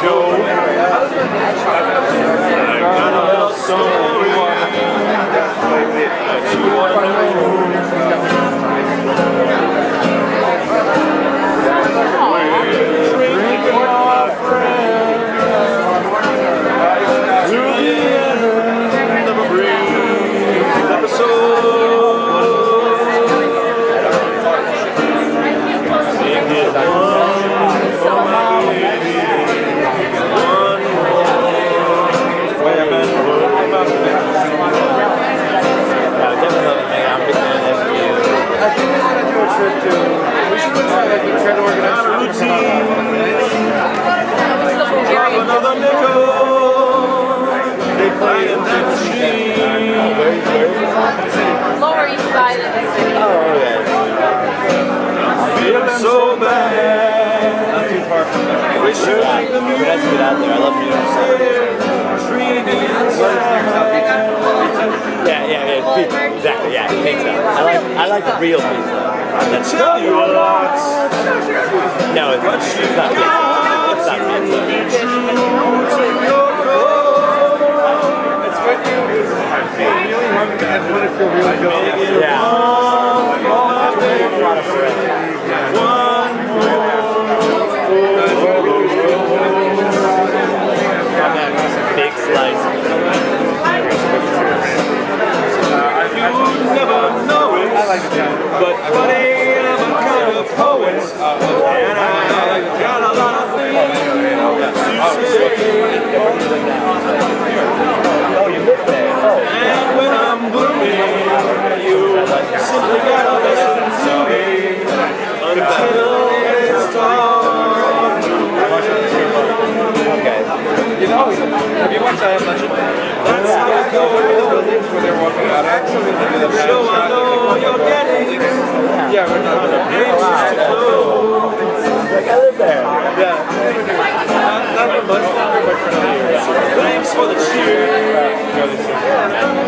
Joe. I got a little story that you want to know. Drinking my friend to the end of a brief episode. Sing it one for my baby, one more. Wait a minute, I think we're gonna do a trip to. We should try to organize a routine. Drop another nickel. They play in that machine. Lower East Side of the city. Oh, yeah. I'm feeling so bad. Not too far from there. We should like the music. That's good out there. I love New York City. Yeah, pizza. Exactly, yeah, pizza. I like the real pizza. Let's tell you a lot. No, it's not pizza. It's not pizza. It's when you really want to feel really good. Yeah. A lot of bread. Big slice. You never know it, but buddy, I'm a kind of poet, and I got a lot of things to say. Oh, you live there. Oh. And when I'm blooming, you simply gotta listen to me until it's time. Okay. You know, have you watched Legend? That's how it goes. Buildings where they're walking out at. So I know you're getting. Yeah, we're not. Like I live there. Yeah. Not for much longer, but for another year. Thanks for the cheer.